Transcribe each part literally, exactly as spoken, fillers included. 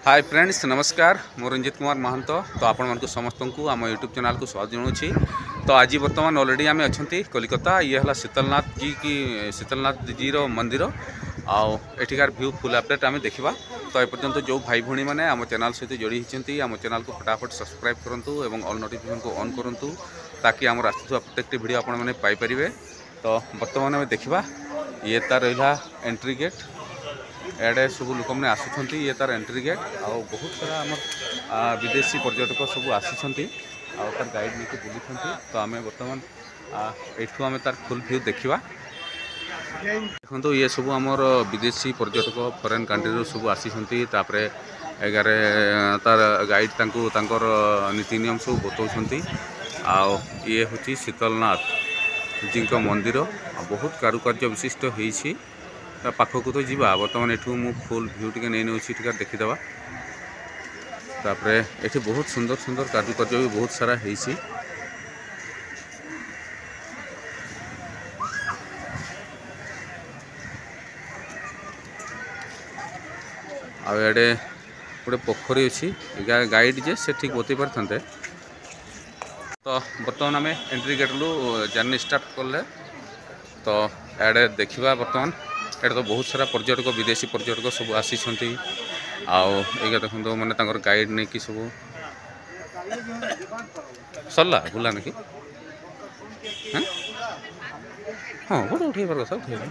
Hi friends नमस्कार मु रंजित कुमार महंत तो आपण मानक समस्त को आम यूट्यूब चैनल को स्वागत जनाऊँगी। तो आज बर्तमान ऑलरेडी आम अच्छा कलिकता ये है शीतलनाथ जी की शीतलनाथ जी रो मंदिर आउ एठिकार व्यू फुल अपडेट आम देखा। तो एपर्तंत जो भाई भौणी मैंने आम चैनल सहित जोड़ी होती आम चैनल को फटाफट सब्सक्राइब करूँ और ऑल नोटिफिकेशन को ऑन करूँ ताकि आम आसुवा प्रत्येक वीडियो आपने पाइपर। तो बर्तमान आम देखा ये तार रहा एंट्री गेट एडे सब लोक मैंने आसुँच ये तार एंट्री गेट आउ बहुत सारा आम विदेशी पर्यटक सब आसी तार गाइड नहीं बुली। तो आम बर्तमान एठू आम तार फुल व्यू देखा। देखो ये सब आमर विदेशी पर्यटक फरेन कंट्री सब आसी एगार तार गाइड तांकर नीति नियम सब बताऊँ। आउ ये हूँ शीतलनाथ जी का मंदिर बहुत कारुकार्य विशिष्ट होती पाखक तो जीवा बर्तमान एठू मु फुल व्यू टे नहीं नौ देखीदे। तापर ये बहुत सुंदर सुंदर कारुकार्य भी बहुत सारा होती। आड़े गोटे पोखरी अच्छी गाइड जे से ठीक बतई पारे। तो बर्तमान आम एंट्री गेट लु जर्नी स्टार्ट कले। तो एडे देखा बर्तमान एटा तो बहुत सारा पर्यटक विदेशी पर्यटक सब आसी आउ देखो मैंने गाइड नहीं कि सब सरला बुला ना कि हाँ फोटो उठे पार सब उठे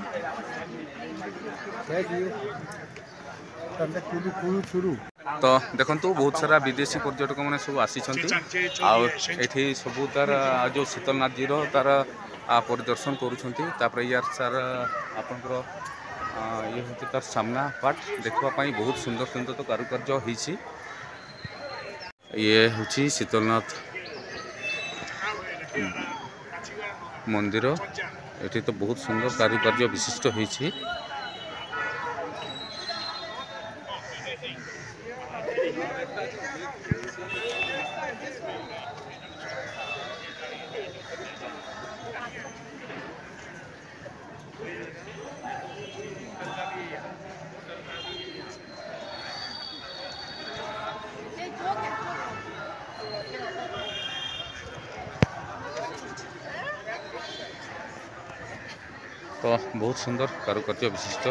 तो देखो बहुत सारा विदेशी पर्यटक मैंने सब आसी आठी सब तार जो शीतलनाथ जी तार परिदर्शन करुँच। यार सार आपंकर ये हूँ तार सामना पार्ट देखापी बहुत सुंदर सुंदर तो कारुकार्य होती। ये हूँ शीतलनाथ मंदिर ये तो बहुत सुंदर कारुकार्य विशिष्ट होती। तो बहुत सुंदर कारुकार्य विशिष्ट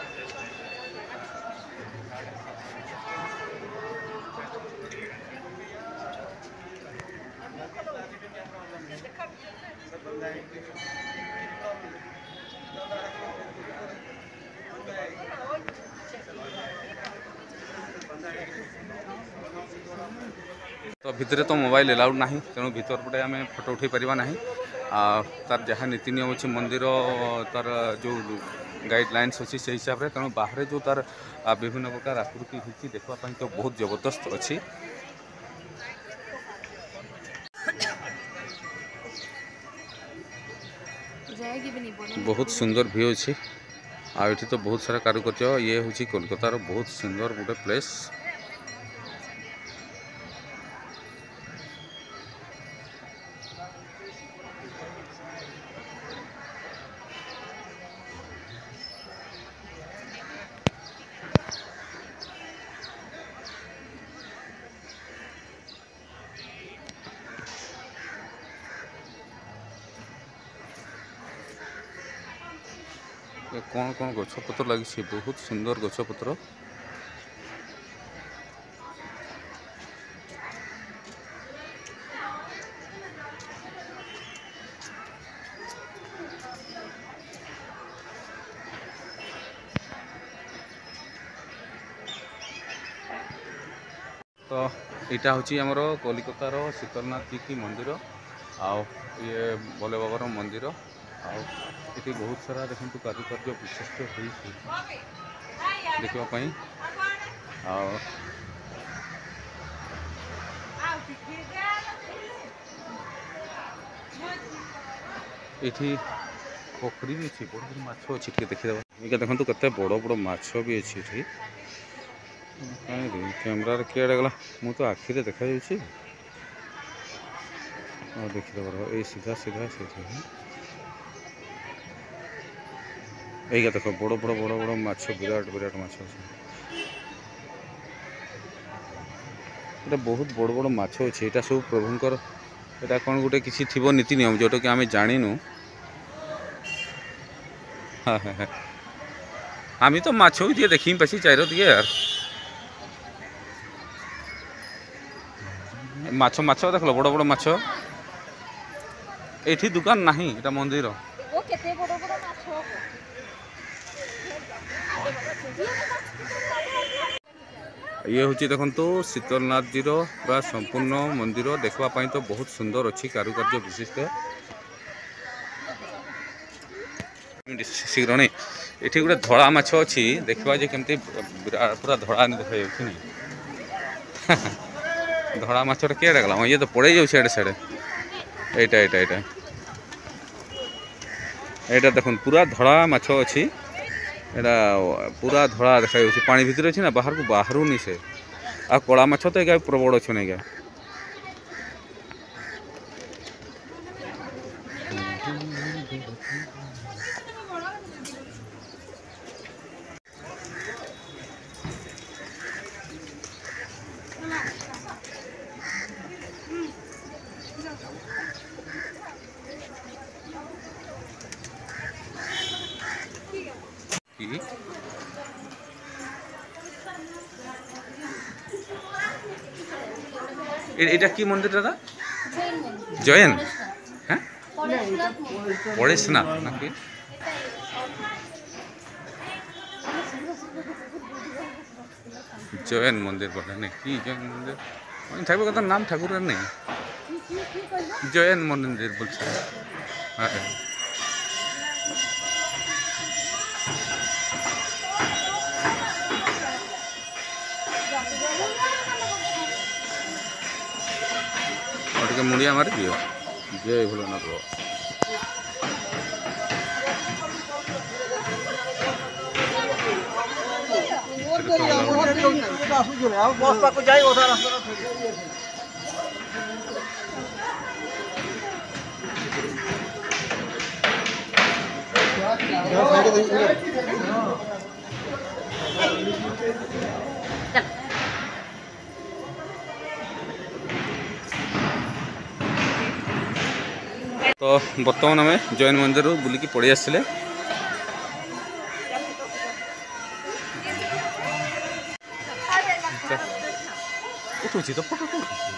तो भितर तो मोबाइल एलाउड ना तेणु भीतर पटे आम फोटो उठे पारिबा नहीं। तार जहाँ नीति नियम अच्छे मंदिर तार जो गाइडलाइंस अच्छी से हिसाब से तेणु बाहर जो तार विभिन्न प्रकार आकृति होती देखापी तो बहुत जबरदस्त अच्छी। बहुत सुंदर व्यू अच्छी आठी तो बहुत सारा कारुकार्य ये हूँ कोलकातार बहुत सुंदर गोटे प्लेस। कौन कौन गछपत्र लगी बहुत सुंदर गछपत्र। तो यहाँ हूँ आमर कलिकतार शीतलनाथ जी की मंदिर आउ ये भोले बाबार मंदिर आउ बहुत सारा देखो कारुकार्य विशिष्ट होती देखापी। ये पोखरी भी अच्छी बड़ बड़ माछ अच्छी देखीद ये देखो केते बड़ बड़ माछ भी अच्छी कहीं कैमेरा किए गला मु तो आखिरे देखा देखीद ये सीधा सीधा सीधा यही देख बड़ बड़ बड़ बड़ माछ विराट विराट माछ। এটা ବହୁତ ବଡ଼ ବଡ଼ ମାଛ ଅଛି। ଏଇଟା ସବୁ ପ୍ରଭୁଙ୍କର ଏଇଟା କ'ଣ ଗୋଟେ କିଛି ଥିବ ନୀତି ନିୟମ ଯେଉଁଟାକି ଆମେ ଜାଣିନୁ। ହଁ ହଁ ହଁ আমি তো মাছ দিয়ে দেখি পাচ্ছি চাইর দিয়ে আর মাছ মাছ দেখল বড় বড় মাছ এটি দোকান ନାହିଁ এটা মন্দির ये हूँ देखो शीतलनाथ जी पूरा संपूर्ण मंदिर देखापी तो बहुत सुंदर अच्छी कारुकार्य विशिष्ट शीघ्र नहीं ये गोटे धड़ा माछ अच्छी देखा जे केमती पूरा धड़ा देखा धड़ा माछटा किए गला ये तो पड़े जाऊँ सीढ़े सीढ़े एटा एटा एटा एटा देख पूरा धड़ा माछ अच्छी एटा पूरा धड़ा देखा पानी भितर अच्छी ना बाहर को बाहरुनी से आ कला माछ तो क्या प्रबल अच्छे नहीं क्या এটা কি মন্দির দাদা জৈন হ্যাঁ পড়েশনাথ নাকি জৈন মন্দির বলে নাকি জৈন মন্দির থাকবে কথা নাম ঠাকুরের নেই জৈন মন্দির বলছে হ্যাঁ के मुड़िया मार दियो जय भोलेनाथ बाबा तो बर्तमान आम जैन मंदिर बुलिकी पड़े आसले उठुची तो फोटो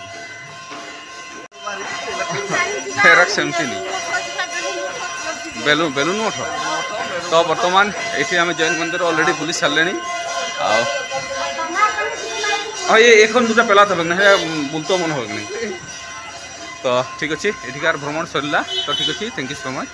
सेमती नहीं बेलून बेलून उठ तो बर्तमान ये आम जैन मंदिर अलरेडी बुली सारे हाँ ये एक दुटा पेला था ना बुलतो मन हो नहीं तो ठीक अच्छे एठिकार भ्रमण सरला तो ठीक अच्छे थैंक यू सो मच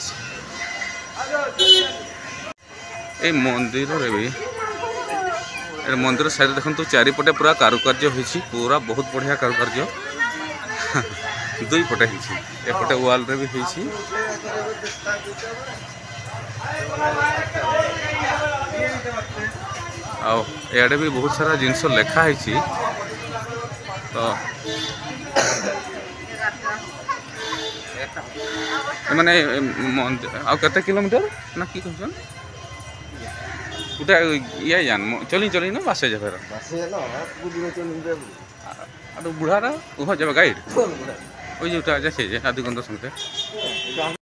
ये मंदिर रे भी मंदिर साइड देखो चारिपटे पूरा कारुकार्य होइछि पूरा बहुत बढ़िया कारुकार्य दुई पटे होइछि एपटे वाल रे भी होइछि आ एडे भी बहुत सारा जिनस लेखा होइछि तो माने आ कते किलोमीटर ना की कहछन उटा ये जान चली चली ना बासे जे फेर बासे ना बुढ़ी में चली दे आ तो बुढ़ारा ओहो जब गाइड ओइ जे उटा जे आदि गंध संगे